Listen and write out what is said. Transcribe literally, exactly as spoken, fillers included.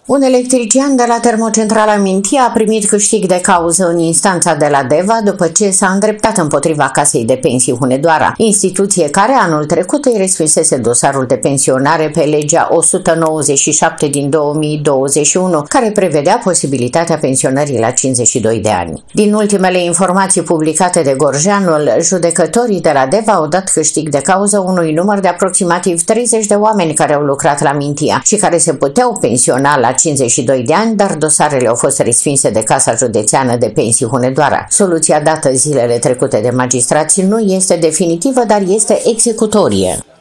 Un electrician de la termocentrala Mintia a primit câștig de cauză în instanța de la Deva după ce s-a îndreptat împotriva Casei de Pensii Hunedoara, instituție care anul trecut îi respinsese dosarul de pensionare pe legea o sută nouăzeci și șapte din două mii douăzeci și unu, care prevedea posibilitatea pensionării la cincizeci și doi de ani. Din ultimele informații publicate de Gorjeanul, judecătorii de la Deva au dat câștig de cauză unui număr de aproximativ treizeci de oameni care au lucrat la Mintia și care se puteau pensiona la cincizeci și doi de ani, dar dosarele au fost respinse de Casa Județeană de Pensii Hunedoara. Soluția dată zilele trecute de magistrați nu este definitivă, dar este executorie.